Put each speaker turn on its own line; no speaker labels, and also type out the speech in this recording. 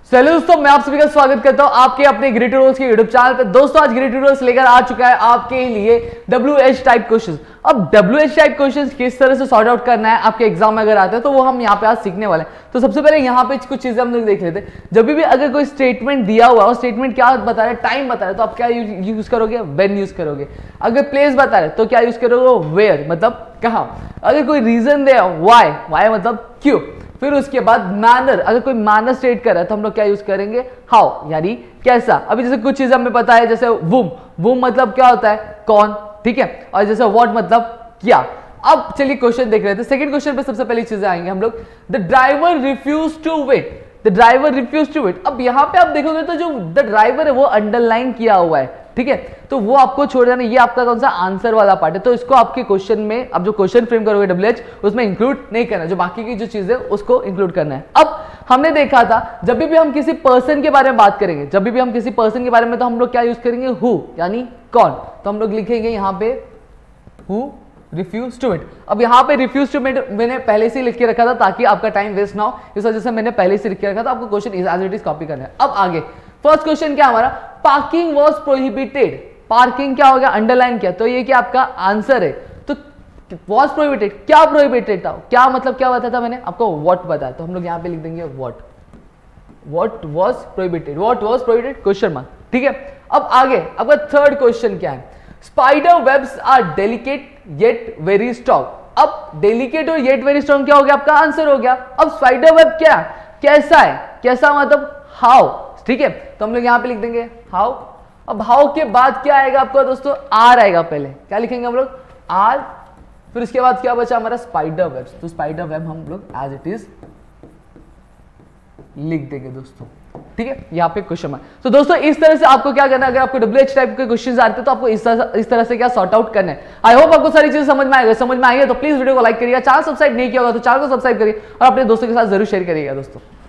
चलिए दोस्तों, मैं आप सभी का स्वागत करता हूं आपके अपने ग्रेड ट्यूटोरियल्स के यूट्यूब चैनल पे। दोस्तों आज ग्रेड ट्यूटोरियल्स लेकर आ चुका है आपके लिए WH टाइप क्वेश्चंस। अब WH टाइप क्वेश्चंस किस तरह से सॉर्ट आउट करना है आपके एग्जाम में अगर आते हैं तो वो हम यहाँ पे आज सीखने वाले हैं। तो सबसे पहले यहाँ पे कुछ चीजें हम लोग देख लेते हैं। जब भी अगर कोई स्टेटमेंट दिया हुआ और स्टेटमेंट क्या बता रहा है, टाइम बता रहा है, तो आप क्या यूज करोगे? व्हेन यूज करोगे। अगर प्लेस बता रहे तो क्या यूज करोगे? वेयर, मतलब कहाँ। अगर कोई रीजन दे, वाई मतलब क्यों। फिर उसके बाद मैनर, अगर कोई मैनर स्टेट कर रहा है तो हम लोग क्या यूज करेंगे? हाउ, यानी कैसा। अभी जैसे कुछ चीजें हमें पता है, जैसे वुम मतलब क्या होता है? कौन, ठीक है। और जैसे व्हाट मतलब क्या। अब चलिए क्वेश्चन देख रहे थे। सेकंड क्वेश्चन पे सबसे पहली चीजें आएंगे हम लोग। The driver refuse to wait, the driver refuse to wait. अब यहाँ पे आप देखोगे तो जो द ड्राइवर है वो अंडरलाइन किया हुआ है, ठीक है। तो वो आपको छोड़ देना, ये आपका कौन सा आंसर वाला पार्ट है। तो इसको आपके क्वेश्चन में, अब जो क्वेश्चन फ्रेम करोगे WH, उसमें इंक्लूड नहीं करना, जो बाकी की जो चीजें उसको इंक्लूड करना है। अब हमने देखा था जब भी हम किसी पर्सन के बारे में बात करेंगे, जब भी हम किसी पर्सन के बारे में, तो हम लोग क्या यूज करेंगे? हु, यानी कौन। तो हम लोग लिखेंगे यहाँ पे हु रिफ्यूज टू इट। अब यहाँ पे रिफ्यूज टू इट मैंने पहले से लिख के रखा था ताकि आपका टाइम वेस्ट ना हो, इस वजह से मैंने पहले से लिख के रखा था। आपको question as it is copy करना है। अब आगे फर्स्ट क्वेश्चन क्या हमारा? Parking was prohibited. पार्किंग क्या हो गया? अंडरलाइन किया, तो ये क्या आपका आंसर है। तो वॉज प्रोहिबिटेड, क्या प्रोहिबिटेड था? क्या मतलब क्या बताया था मैंने आपको? व्हाट बताया। तो हम लोग यहाँ पे लिख देंगे what was prohibited, what was prohibited question mark, ठीक है। अब आगे आपका थर्ड क्वेश्चन क्या है? Spider webs are delicate yet very strong. अब डेलिकेट और येट वेरी स्ट्रॉन्ग क्या हो गया? आपका आंसर हो गया। अब स्पाइडर वेब क्या, कैसा है? कैसा मतलब हाउ, ठीक है। तो हम लोग यहाँ पे लिख देंगे हाउ। अब हाउ के बाद क्या आएगा आपका दोस्तों? आर आएगा। पहले क्या लिखेंगे हम लोग? आर। फिर उसके बाद क्या बचा हमारा? Spider webs. तो स्पाइडर वेब हम लोग एज इट इज लिख देंगे दोस्तों, ठीक है। यहाँ पे क्वेश्चन मार्क। तो दोस्तों इस तरह से आपको क्या करना है, अगर आपको WH टाइप के क्वेश्चंस आते हैं तो आपको इस तरह से क्या सॉर्ट आउट करना है। आई होप आपको सारी चीजें समझ में आएगा। समझ में आई है तो प्लीज वीडियो को लाइक करिएगा, चैनल सब्सक्राइब नहीं किया होगा तो चैनल को सब्सक्राइब करिए और अपने दोस्तों के साथ जरूर शेयर करिएगा दोस्तों।